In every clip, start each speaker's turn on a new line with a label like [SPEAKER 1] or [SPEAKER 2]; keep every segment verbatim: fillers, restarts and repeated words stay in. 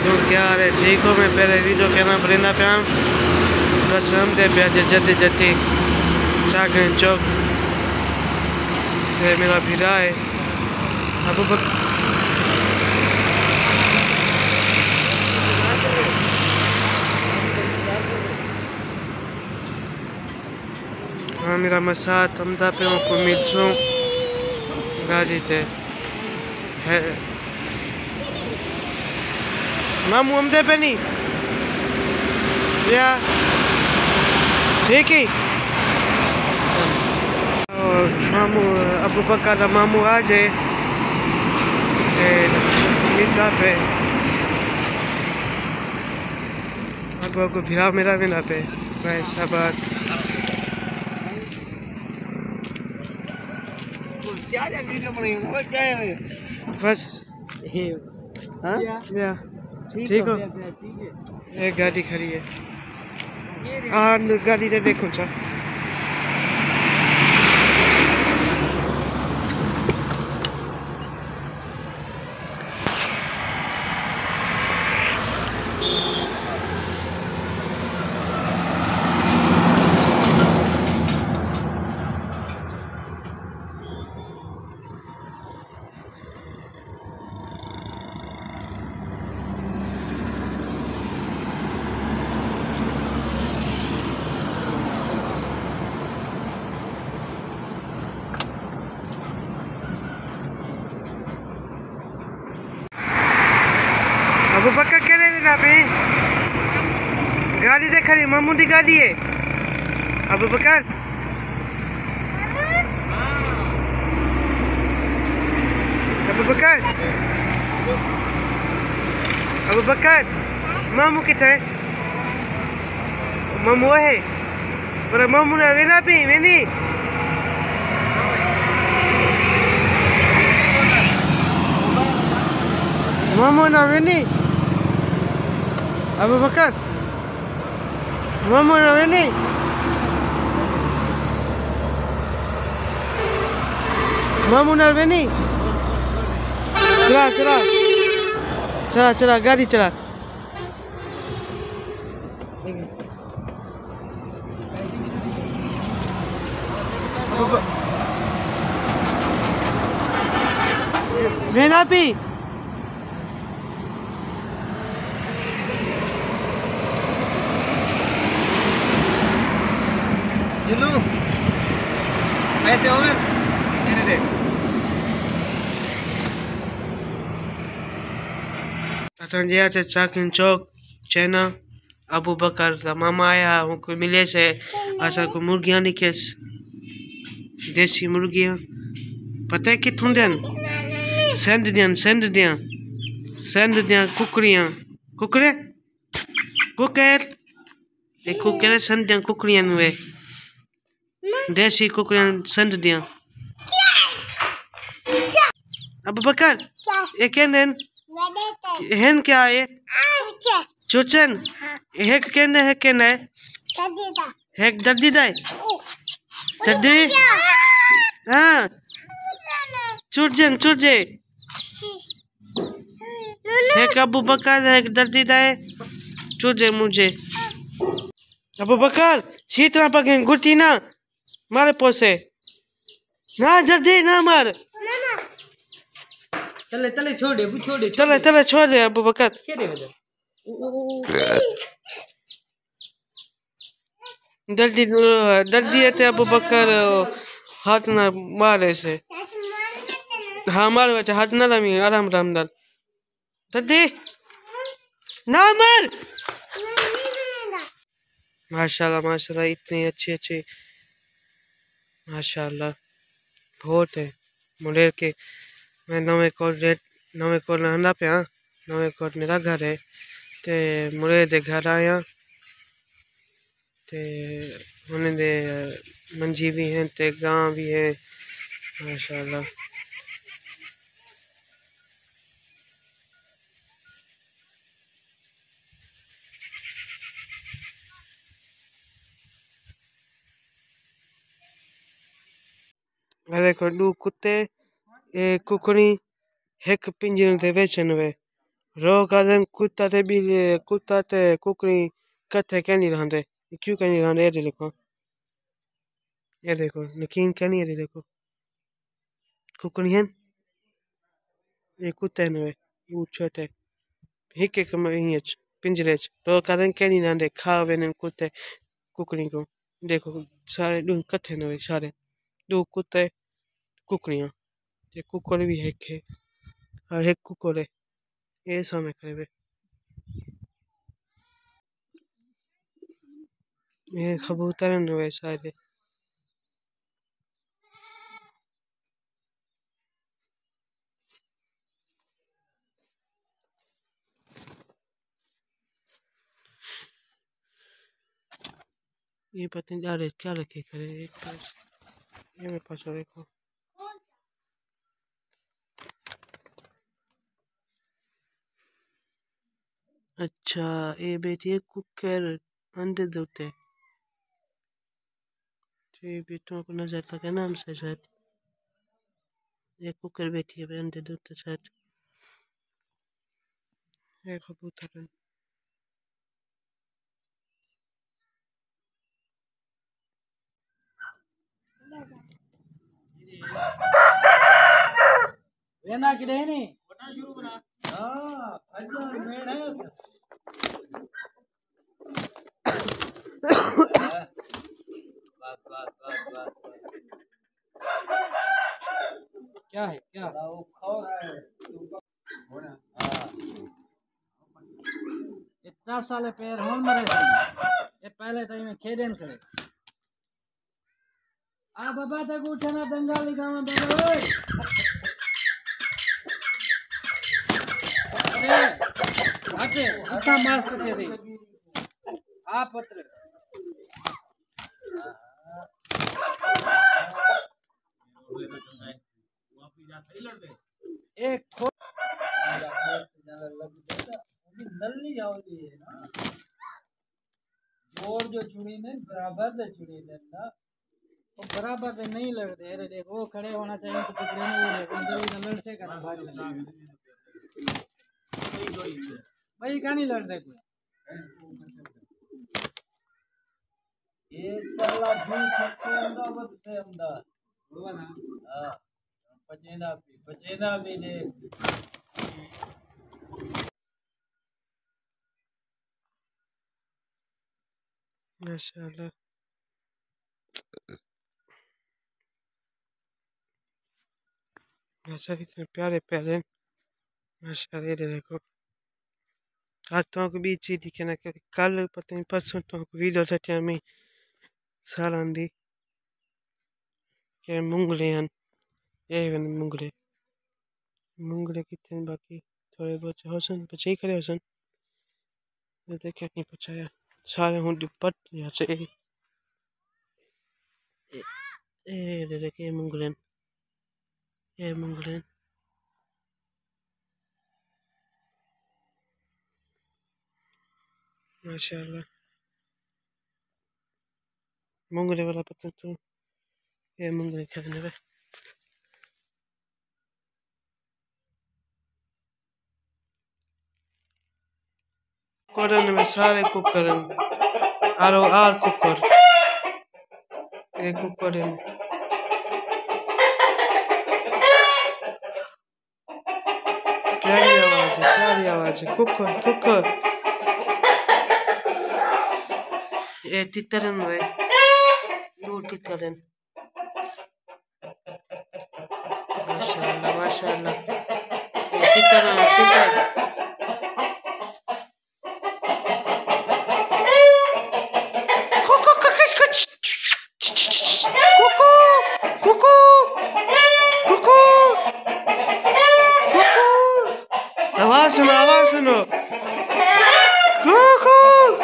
[SPEAKER 1] तो क्या रे ठीक हो मैं पहले वीडियो कहना पड़ेगा पे बस हम दे पे जल्दी जल्दी चाकन चौक ये मेरा भिड़ा है अब बक हाँ मेरा मसाद हम था पे को मिलूं गाड़ी थे है मामू हम दे पे नहीं या ठीक है और मामू अबू बकर का मामू आ जाए मिलता पे अगो अगो भिड़ा मेरा मिला पे वैसा बात क्या वीडियो बनाई वो क्या है बस हाँ या ठीक हो एक गाड़ी खड़ी है हाँ गाड़ी दे देखो चा अबू बकर कह रहे ना पे गाड़ी देख रही मामू की गाड़ी है अबू बकर अबू बकर अबू बकर मामू कितना है मामू है पर मामू ना वेना पे वेनी मामू ना वेनी अबू बकर मामू ना वेनी मामू ना वेनी चला चला चला चला गाड़ी चला वेना पी
[SPEAKER 2] जिलू पैसे हो गए मेरे दे
[SPEAKER 1] असन जे আছে चाकिन चौक चैना अबू बकर का मामा आया उनको मिले से असा को मुर्गियां निकेस देसी मुर्गियां पता है कितों देन सेंड दियां सेंड दियां सेंड दियां कुकरियां कुकरे कुकर ये कुकर सेंड दियां कुकरियां वे देसी कुकरियां सेंड दियां अबू बकर ये कहने हेन क्या है चुचन हेक कहने है कहने हेक दर्दी दाई दर्दी हाँ चुचन चुचे हेक अबू बकर हेक दर्दी दाई चुचे मुझे अबू बकर छीतरा पके गुटी ना मारे पोसे ना दर्दी ना मार
[SPEAKER 2] चले चले छोड़ दे छोड़ दे
[SPEAKER 1] चले चले छोड़ दे अबू बकर
[SPEAKER 2] खेले वजह
[SPEAKER 1] दर्दी दर्दी है ते अबू बकर हाथ ना मारे से हाँ मारे बच्चा हाथ ना लमी आराम आराम दल दर्दी ना मार माशाल्लाह माशाल्लाह इतनी अच्छी अच्छी माशाल्लाह बहुत है मुंडेर के मैं नवे कोट रेट नवे कोट नंदा पे हाँ नवे कोट मेरा घर है ते मुरे दे घर आया ते उन्हें दे मंजी भी हैं ते गांव भी है माशाल्लाह अरे को दू कुत्ते ए कुकड़ी एक पिंजरे दे वेचन वे रो कदम कुत्ता ते बिल्ली कुत्ता ते कुकरी कथे क्या नहीं रहते क्यों क्या नहीं रहते ये देखो ये देखो यकीन क्या नहीं है देखो कुकरी है ये कुत्ते ने वो छोटे हिक एक में पिंजरे रो कदम क्या नहीं रहते खावे ने कुत्ते कुकरी को देखो सारे दो कथे ने सारे दो कुत्ते कुकरियां ये कुकर भी है के हाँ एक कुकर है ये समय करे ये कबूतर ने शायद ये पता नहीं अरे क्या रखे करे एक पास ये मेरे पास और देखो अच्छा ये बेटी है कुकर अंडे देते ये बेटों को नजर तक है नाम से शायद ये कुकर बेटी है अंडे देते शायद ये कबूतर है
[SPEAKER 2] वेना की नहीं हाँ अच्छा मेड़ है बात बात बात बात क्या है क्या वो खाओ है हाँ इतना साले पैर होन मरे थे ये पहले तो इन्हें खेदेन करे आ बाबा तक उठना दंगाली गाँव में बाबा ओए अरे आते इतना मास्क करते थे आप पत्र एक खो नल्ली जाओगी ना जोर जो चुड़ी ने बराबर दे चुड़ी ने ना वो बराबर से नहीं लड़ते अरे देखो वो खड़े होना चाहिए तो पिछले में वो देखो अंदर इधर लड़ते करना भारी भाई क्या नहीं लड़ते कोई ये चला झूठ सकते अंदा बदते अंदा वो ना हाँ पचेना भी पचेना भी ने
[SPEAKER 1] माशाल्लाह ऐसा इतने प्यारे प्यारे माशाल्लाह ये देखो आज तो आपको बीच ही दिखे ना कल पता नहीं परसों तो आपको वीडियो था में साल आंदी के मुंगले हैं ये वन मुंगले मुंगले कितने बाकी थोड़े बहुत हसन बचे ही करे हसन ये देखे नहीं पचाया सारे हूँ दुपट यहाँ से ये दे देखे मुंगले ये मुंगले माशाल्लाह मुंगले वाला पता तो ये मुंगले खाने में कुकर में सारे कुकर आरो आर कुकर ये कुकर प्यारी आवाज है प्यारी आवाज है कुकर कुकर ये तितरन है दूर तितरन माशाल्लाह माशाल्लाह ये तितरन तितर आवाज सुनो आवाज सुनो कुकू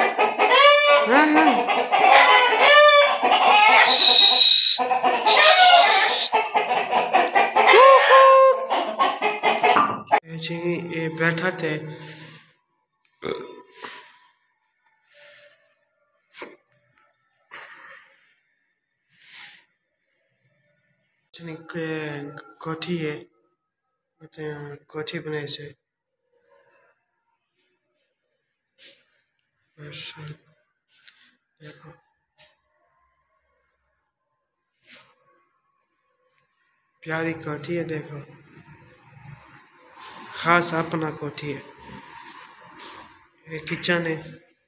[SPEAKER 1] जी ये बैठा थे कोठी है कोठी बने से अच्छा, देखो प्यारी कोठी है, देखो खास अपना कोठी है। ये किचन है।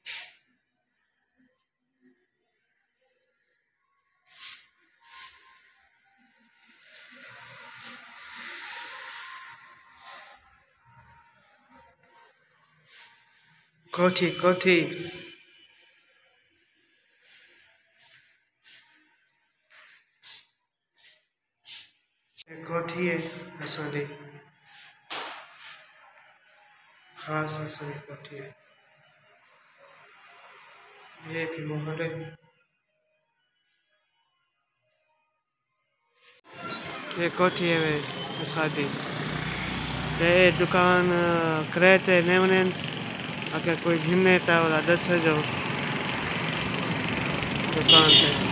[SPEAKER 1] कोठी कोठी ये कोठी है असांजी, खास असांजी कोठी है। ये भी महल है। ये कोठी है असांजी। ये दुकान करे ते ने वञनि, अगर कोई घिने था दस जो दुकान ते।